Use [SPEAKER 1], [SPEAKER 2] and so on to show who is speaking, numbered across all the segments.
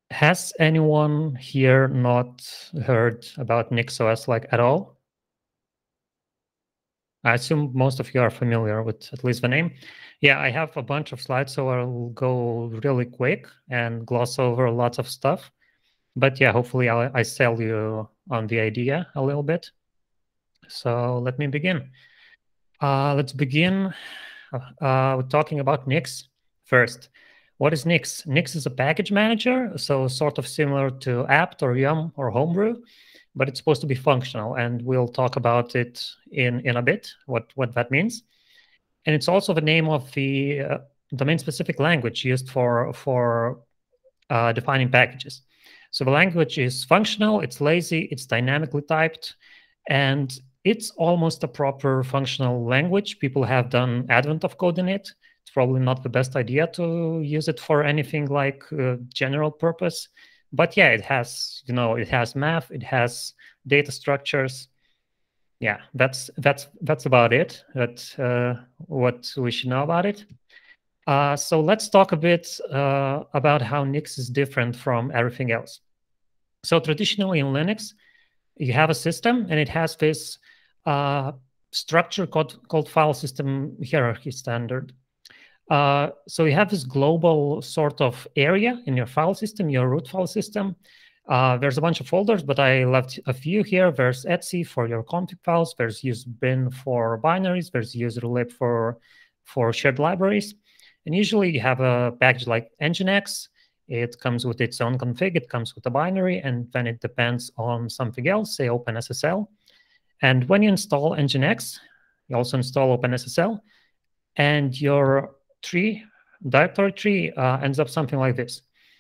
[SPEAKER 1] Has anyone here not heard about NixOS like at all? I assume most of you are familiar with at least the name. Yeah, I have a bunch of slides, so I'll go really quick and gloss over lots of stuff. But yeah, hopefully I sell you on the idea a little bit. So let me begin. Let's begin with talking about Nix first. What is Nix? Nix is a package manager, so sort of similar to apt or yum or homebrew, but it's supposed to be functional, and we'll talk about it in a bit, what that means. And it's also the name of the domain-specific language used for defining packages. So the language is functional, it's lazy, it's dynamically typed, and it's almost a proper functional language. People have done advent of code in it. It's probably not the best idea to use it for anything like general purpose. But yeah, it has, it has math, it has data structures. Yeah, that's about it. That's what we should know about it. So let's talk a bit about how Nix is different from everything else. So traditionally in Linux, you have a system and it has this structure called file system hierarchy standard. So you have this global sort of area in your file system, your root file system. There's a bunch of folders, but I left a few here. There's etc for your config files. There's usebin for binaries. There's userlib for shared libraries. And usually you have a package like nginx. It comes with its own config. It comes with a binary, and then it depends on something else, say OpenSSL. And when you install nginx, you also install OpenSSL, and your directory tree ends up something like this.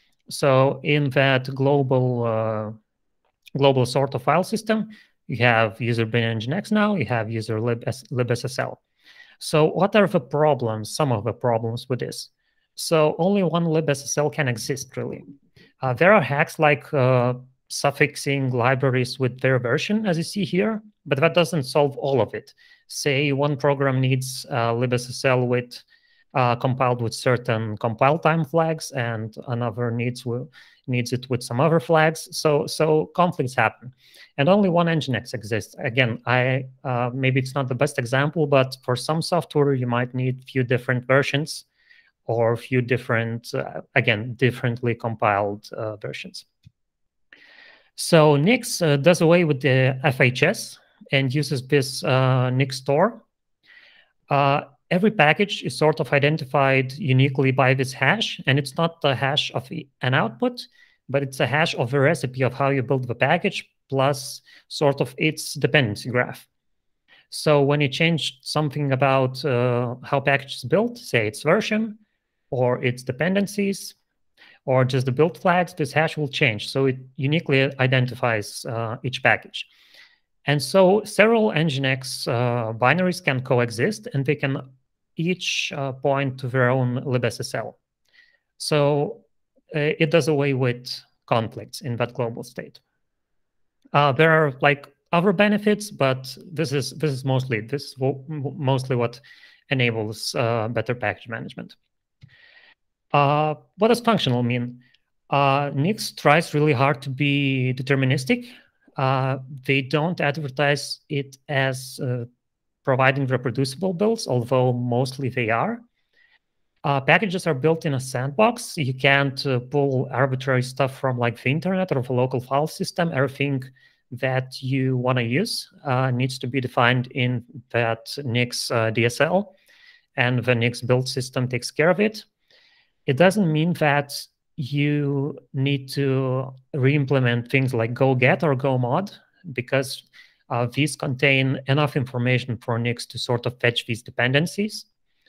[SPEAKER 1] So in that global sort of file system, you have user bin nginx now, you have user libssl. So what are the problems, some of the problems with this? So only one libssl can exist, really. There are hacks like suffixing libraries with their version, as you see here, but that doesn't solve all of it. Say one program needs libssl with compiled with certain compile time flags, and another needs it with some other flags. So conflicts happen, and only one nginx exists. Again, maybe it's not the best example, but for some software you might need a few different versions or a few different, again, differently compiled versions. So Nix does away with the FHS and uses this Nix store. Every package is sort of identified uniquely by this hash, and it's not the hash of an output, but it's a hash of the recipe of how you build the package plus sort of its dependency graph. So when you change something about how package is built, say its version or its dependencies or just the build flags, this hash will change. So it uniquely identifies each package. And so several nginx binaries can coexist, and they can each point to their own libssl. So it does away with conflicts in that global state. There are like other benefits, but this is mostly what enables better package management. What does functional mean? Nix tries really hard to be deterministic. They don't advertise it as providing reproducible builds, although mostly they are. Packages are built in a sandbox. You can't pull arbitrary stuff from like the internet or the local file system. Everything that you want to use needs to be defined in that Nix DSL, and the Nix build system takes care of it. It doesn't mean that you need to re-implement things like go-get or go-mod, because these contain enough information for Nix to sort of fetch these dependencies.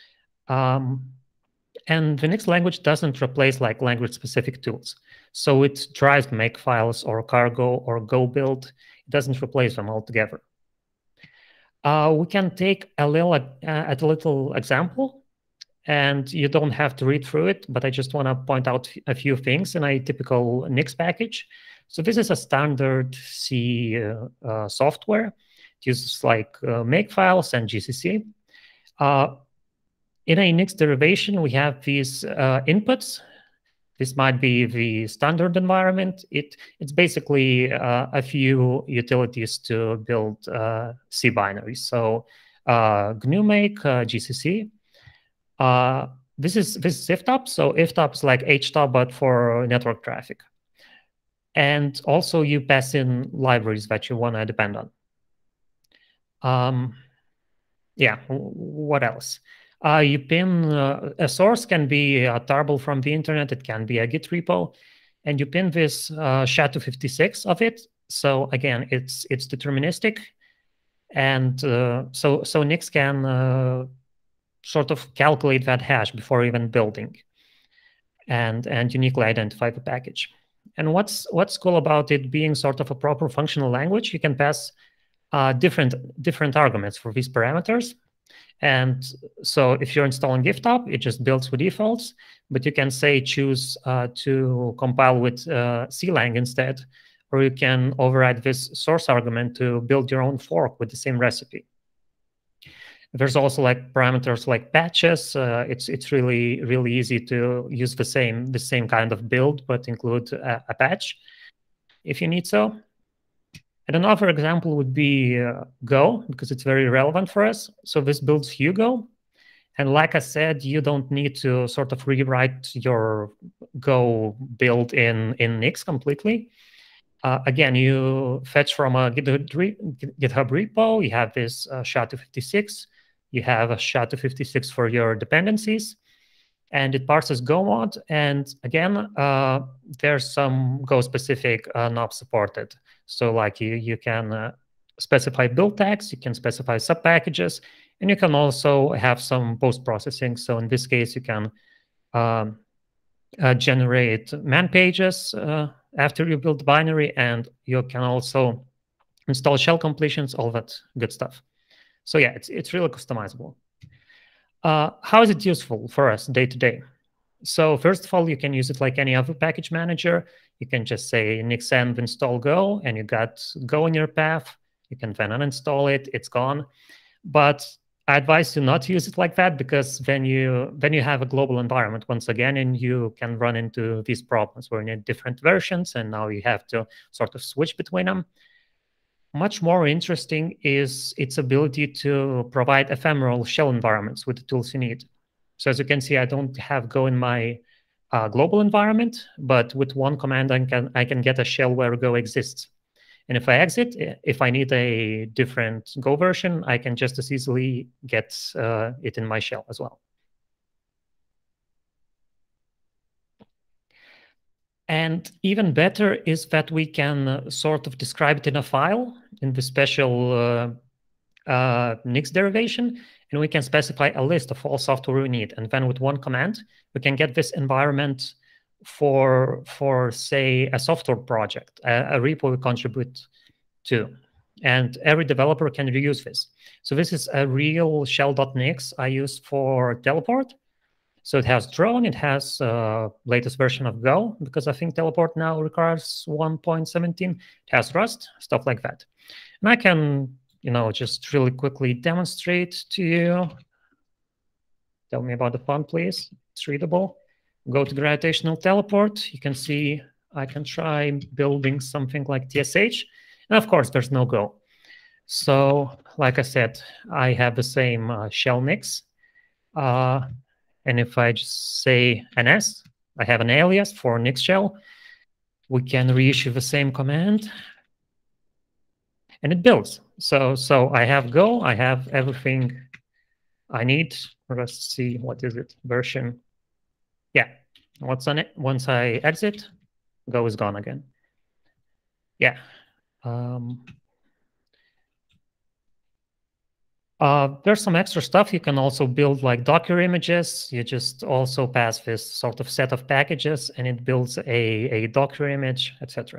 [SPEAKER 1] And the Nix language doesn't replace like language-specific tools. So it tries makefiles or cargo or go build. It doesn't replace them altogether. We can take a little example, and you don't have to read through it, but I just want to point out a few things in a typical Nix package. So this is a standard C software. It uses like makefiles and GCC. In a Nix derivation, we have these inputs. This might be the standard environment. It's basically a few utilities to build C binaries. So GNU make, GCC. This is IFTOP. So IFTOP is like HTOP, but for network traffic. And also you pass in libraries that you want to depend on. Yeah, what else? You pin a source can be a tarball from the internet. It can be a Git repo, and you pin this SHA-256 of it. So again, it's deterministic, and so Nix can sort of calculate that hash before even building, and uniquely identify the package. And what's cool about it being sort of a proper functional language, you can pass different arguments for these parameters. And so if you're installing IFTOP, it just builds with defaults, but you can say choose to compile with CLang instead, or you can override this source argument to build your own fork with the same recipe. There's also like parameters like patches. It's really easy to use the same kind of build, but include a patch if you need so. And another example would be Go, because it's very relevant for us. So this builds Hugo. And like I said, you don't need to sort of rewrite your Go build in Nix completely. Again, you fetch from a GitHub repo. You have this SHA-256. You have a SHA-256 for your dependencies. And it parses Go mod. And again, there's some Go-specific knobs supported. So like you can specify build tags, you can specify sub-packages, and you can also have some post-processing. So in this case, you can generate man pages after you build the binary, and you can also install shell completions, all that good stuff. So yeah, it's really customizable. How is it useful for us day to day? So first of all, you can use it like any other package manager. You can just say nixenv install Go, and you got Go in your path. You can then uninstall it. It's gone. But I advise you not to use it like that, because then you have a global environment once again, and you can run into these problems where you need different versions, and now you have to sort of switch between them. Much more interesting is its ability to provide ephemeral shell environments with the tools you need. So as you can see, I don't have Go in my global environment, but with one command, I can get a shell where Go exists. And if I exit, if I need a different Go version, I can just as easily get it in my shell as well. And even better is that we can sort of describe it in a file in the special Nix derivation, and we can specify a list of all software we need. And then with one command, we can get this environment for say, a software project, a repo we contribute to. And every developer can reuse this. So this is a real shell.nix I use for teleport. So it has drone, it has latest version of Go, because I think teleport now requires 1.17. It has Rust, stuff like that. And I can, just really quickly demonstrate to you. Tell me about the font, please. It's readable. Go to gravitational teleport. You can see I can try building something like TSH. And of course, there's no Go. So like I said, I have the same shell Nix. And if I just say ns, I have an alias for Nix shell. We can reissue the same command, and it builds. So I have Go, I have everything I need. Let's see, what is it? Version. Yeah, what's on it? Once I exit, Go is gone again. Yeah. There's some extra stuff. You can also build like Docker images. You just also pass this sort of set of packages, and it builds a Docker image, etc.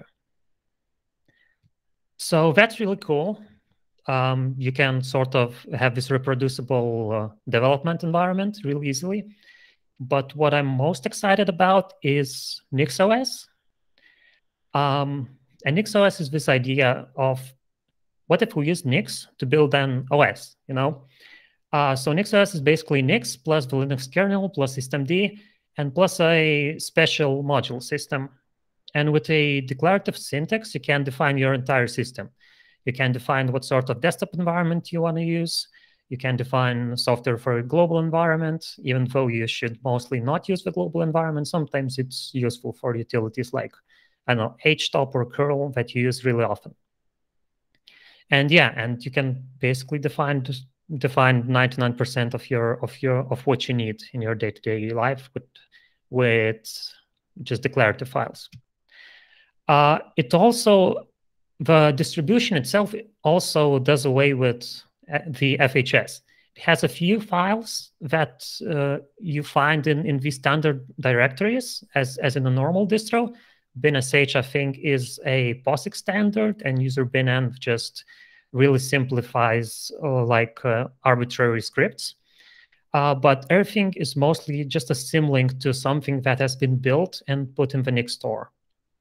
[SPEAKER 1] So that's really cool. You can sort of have this reproducible development environment really easily. But what I'm most excited about is NixOS. And NixOS is this idea of, what if we use Nix to build an OS, So NixOS is basically Nix plus the Linux kernel plus systemd, and plus a special module system. And with a declarative syntax, you can define your entire system. You can define what sort of desktop environment you want to use. You can define software for a global environment, even though you should mostly not use the global environment. Sometimes it's useful for utilities like, I don't know, htop or curl that you use really often. And yeah, and you can basically define 99% of what you need in your day-to-day life with just declarative files. The distribution itself also does away with the FHS. It has a few files that you find in the standard directories as in a normal distro. bin.sh, I think, is a POSIX standard, and user bin.env just really simplifies arbitrary scripts. But everything is mostly just a symlink to something that has been built and put in the Nix store.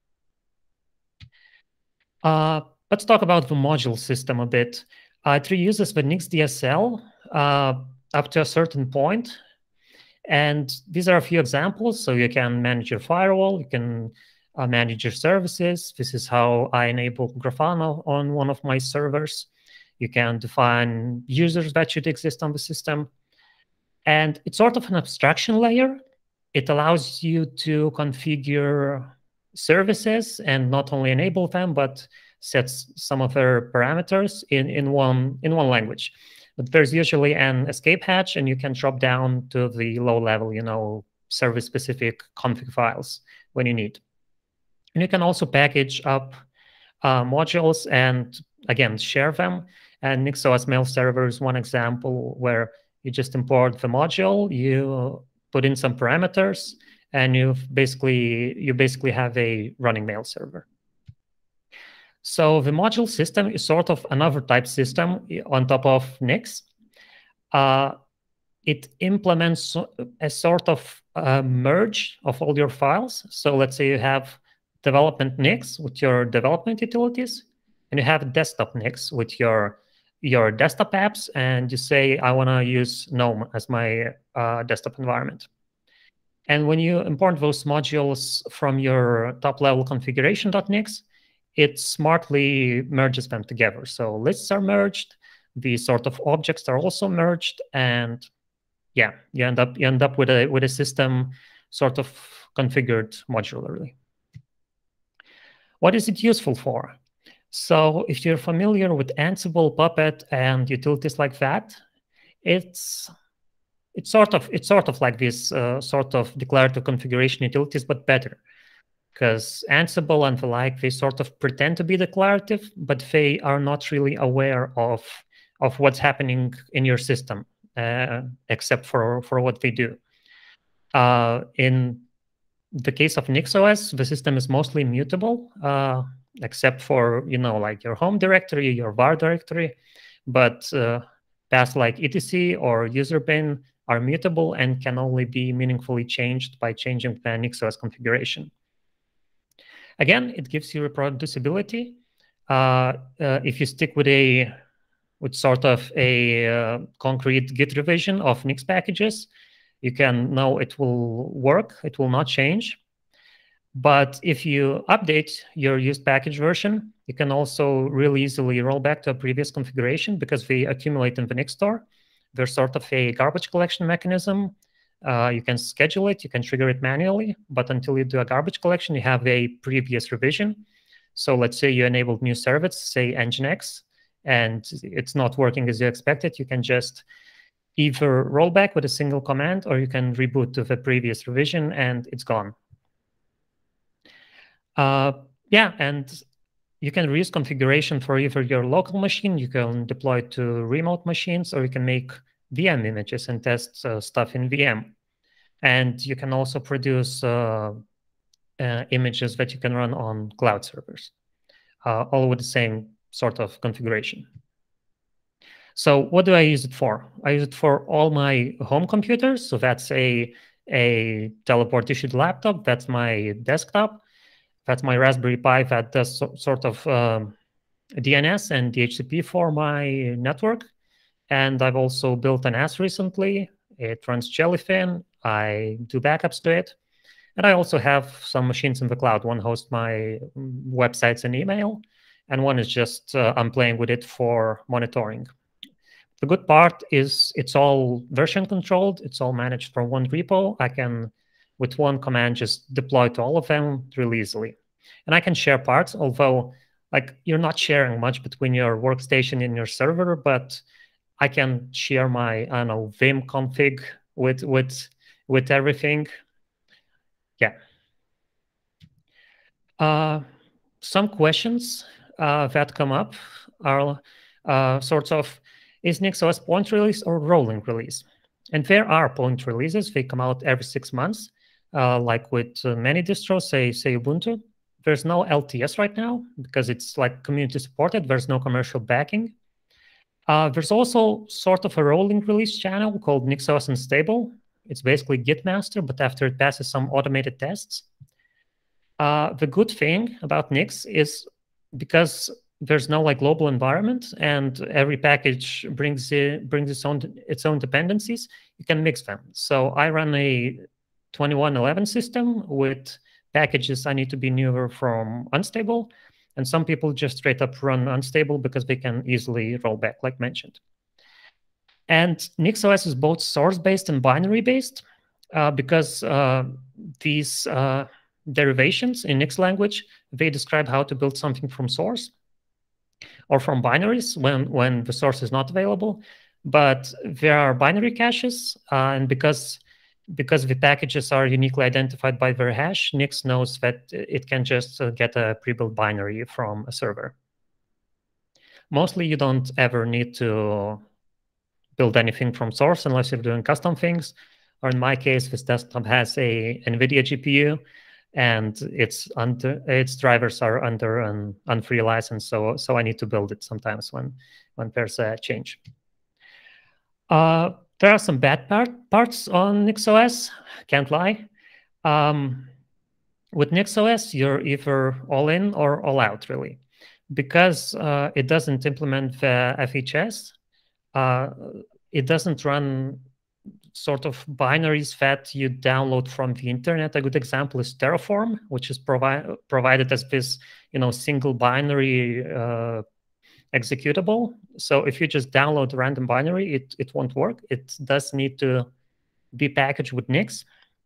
[SPEAKER 1] Let's talk about the module system a bit. It reuses the Nix DSL up to a certain point. And these are a few examples. So you can manage your firewall, you can manage your services. This is how I enable Grafana on one of my servers. You can define users that should exist on the system. And it's sort of an abstraction layer. It allows you to configure services and not only enable them, but sets some of their parameters in one language. But there's usually an escape hatch, and you can drop down to the low level, service-specific config files when you need. And you can also package up modules and, again, share them. And NixOS mail server is one example where you just import the module, you put in some parameters, and you basically have a running mail server. So the module system is sort of another type system on top of Nix. It implements a sort of merge of all your files. So let's say you have development Nix with your development utilities, and you have desktop Nix with your desktop apps, and you say, I want to use GNOME as my desktop environment. And when you import those modules from your top-level configuration.nix, it smartly merges them together. So lists are merged, the sort of objects are also merged, and yeah, you end up with a system sort of configured modularly. What is it useful for? So if you're familiar with Ansible, Puppet, and utilities like that, it's sort of like this sort of declarative configuration utilities, but better. Because Ansible and the like, they sort of pretend to be declarative, but they are not really aware of what's happening in your system, except for what they do. In the case of NixOS, the system is mostly mutable, except for like your home directory, your var directory, but paths like etc or user bin are mutable and can only be meaningfully changed by changing the NixOS configuration. Again, it gives you reproducibility. If you stick with sort of a concrete Git revision of Nix packages, you can know it will work, it will not change. But if you update your used package version, you can also really easily roll back to a previous configuration because they accumulate in the Nix store. There's sort of a garbage collection mechanism. You can schedule it, you can trigger it manually, but until you do a garbage collection, you have a previous revision. So let's say you enabled new service, say Nginx, and it's not working as you expected. You can just either roll back with a single command, or you can reboot to the previous revision and it's gone. Yeah, and you can reuse configuration for either your local machine, you can deploy it to remote machines, or you can make VM images and test stuff in VM. And you can also produce images that you can run on cloud servers, all with the same sort of configuration. So what do I use it for? I use it for all my home computers. So that's a teleport issued laptop. That's my desktop. That's my Raspberry Pi that does sort of DNS and DHCP for my network. And I've also built an NAS recently. It runs Jellyfin. I do backups to it. And I also have some machines in the cloud. One hosts my websites and email, and one is just I'm playing with it for monitoring. The good part is it's all version controlled. It's all managed from one repo. I can, with one command, just deploy to all of them really easily. And I can share parts, although like you're not sharing much between your workstation and your server, but I can share my, I don't know, Vim config with everything. Yeah. Some questions that come up are sorts of, is NixOS point release or rolling release? And there are point releases. They come out every 6 months, like with many distros, say Ubuntu. There's no LTS right now because it's like community supported. There's no commercial backing. There's also sort of a rolling release channel called NixOS Unstable. It's basically Git master, but after it passes some automated tests. The good thing about Nix is because there's no like global environment and every package brings its own dependencies, you can mix them. So I run a 2111 system with packages I need to be newer from Unstable, and some people just straight up run Unstable because they can easily roll back, like mentioned. And NixOS is both source-based and binary-based because these derivations in Nix language, they describe how to build something from source or from binaries when the source is not available. But there are binary caches, and because the packages are uniquely identified by their hash, Nix knows that it can just get a pre-built binary from a server. Mostly, you don't ever need to build anything from source unless you're doing custom things. Or in my case, this desktop has a NVIDIA GPU, and its drivers are under an unfree license, so I need to build it sometimes when there's a change. There are some bad parts on NixOS, can't lie. With NixOS, you're either all in or all out, really. Because it doesn't implement the FHS, it doesn't run sort of binaries that you download from the internet. A good example is Terraform, which is provided as this, single binary executable. So if you just download a random binary, it won't work. It does need to be packaged with Nix.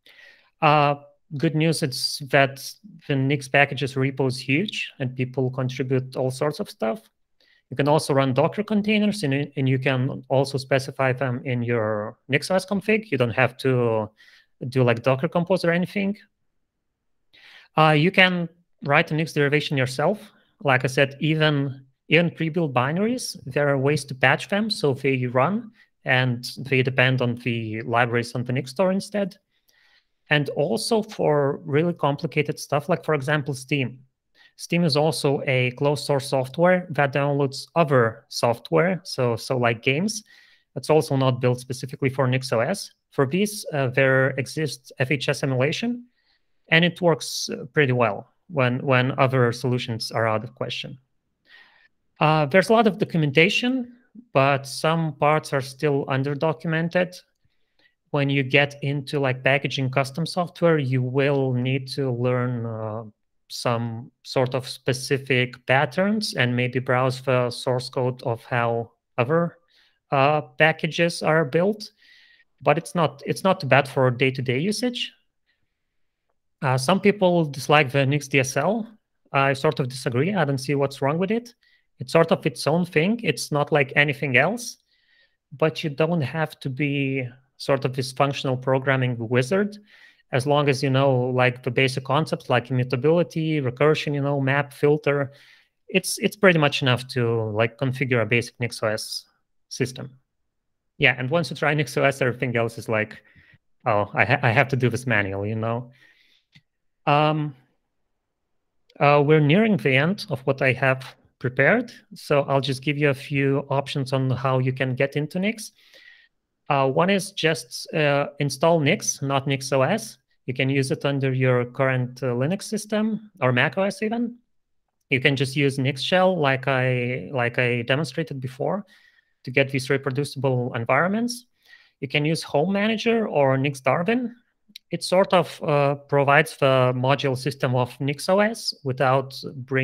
[SPEAKER 1] Good news is that the Nix packages repo is huge, and people contribute all sorts of stuff. You can also run Docker containers, and you can also specify them in your NixOS config. You don't have to do like Docker Compose or anything. You can write a Nix derivation yourself. Like I said, even pre-built binaries, there are ways to patch them so they run, and they depend on the libraries on the Nix store instead. And also for really complicated stuff, like, for example, Steam. Steam is also a closed source software that downloads other software, so like games. It's also not built specifically for NixOS. For these, there exists FHS emulation, and it works pretty well when other solutions are out of question. There's a lot of documentation, but some parts are still under-documented. When you get into like packaging custom software, you will need to learn some sort of specific patterns and maybe browse the source code of how other packages are built. But it's not too bad for day-to-day usage. Some people dislike the Nix DSL. I sort of disagree. I don't see what's wrong with it. It's sort of its own thing. It's not like anything else, but you don't have to be sort of this functional programming wizard, as long as you know like the basic concepts like immutability, recursion, map, filter. It's pretty much enough to like configure a basic NixOS system. Yeah, and once you try NixOS, everything else is like, oh, I have to do this manually, We're nearing the end of what I have prepared, so I'll just give you a few options on how you can get into Nix. One is just install Nix, not NixOS. You can use it under your current Linux system or macOS even. You can just use Nix shell like I demonstrated before to get these reproducible environments. You can use Home Manager or Nix Darwin. It sort of provides the module system of NixOS without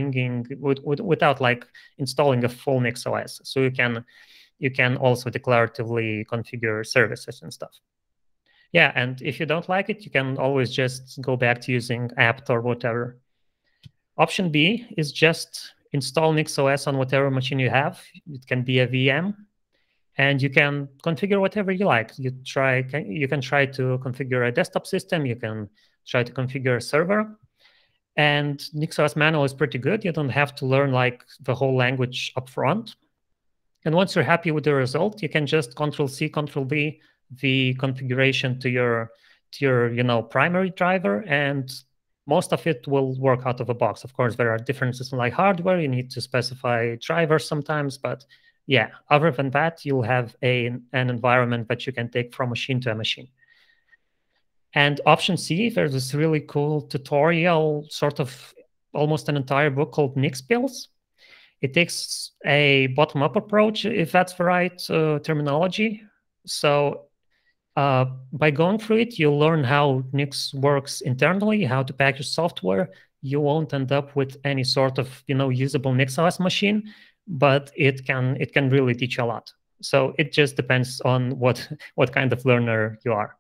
[SPEAKER 1] without like installing a full NixOS. So you can also declaratively configure services and stuff. Yeah, and if you don't like it, you can always just go back to using apt or whatever. Option B is just install NixOS on whatever machine you have. It can be a VM, and you can configure whatever you like. You can try to configure a desktop system. You can try to configure a server. And NixOS manual is pretty good. You don't have to learn like the whole language up front. And once you're happy with the result, you can just Control-C, Control-V the configuration to your primary driver, and most of it will work out of the box. Of course, there are differences in like hardware. You need to specify drivers sometimes, but yeah, other than that, you'll have an environment that you can take from machine to a machine. And option C, there's this really cool tutorial, sort of almost an entire book called Nix Builds. It takes a bottom-up approach, if that's the right terminology. So by going through it, you'll learn how Nix works internally, how to package software. You won't end up with any sort of usable NixOS machine, but it can really teach you a lot. So it just depends on what kind of learner you are.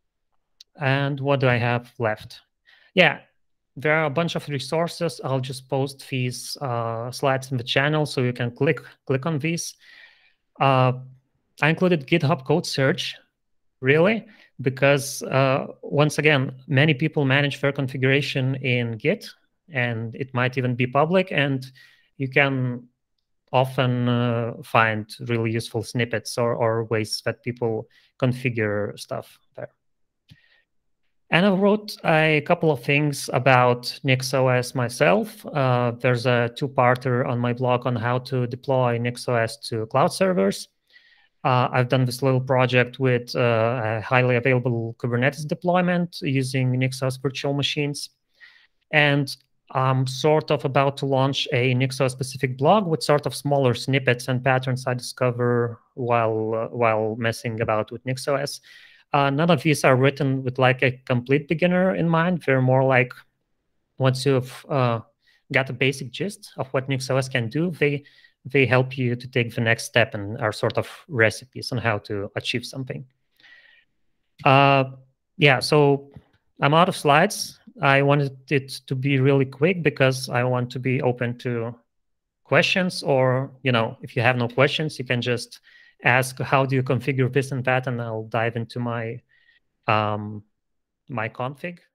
[SPEAKER 1] And what do I have left? Yeah, there are a bunch of resources. I'll just post these slides in the channel so you can click on these. I included GitHub code search, really, because once again, many people manage their configuration in Git, and it might even be public, and you can often find really useful snippets or ways that people configure stuff there. And I wrote a couple of things about NixOS myself. There's a two-parter on my blog on how to deploy NixOS to cloud servers. I've done this little project with a highly available Kubernetes deployment using NixOS virtual machines. And I'm sort of about to launch a NixOS-specific blog with sort of smaller snippets and patterns I discover while messing about with NixOS. None of these are written with like a complete beginner in mind. They're more like once you've got a basic gist of what NixOS can do, they help you to take the next step and are sort of recipes on how to achieve something. Yeah, so I'm out of slides. I wanted it to be really quick because I want to be open to questions, or if you have no questions, you can just ask how do you configure this and that, and I'll dive into my my config.